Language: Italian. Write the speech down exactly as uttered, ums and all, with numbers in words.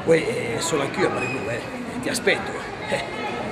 Poi eh, sono anch'io a Mare Blu, eh. Ti aspetto. Eh.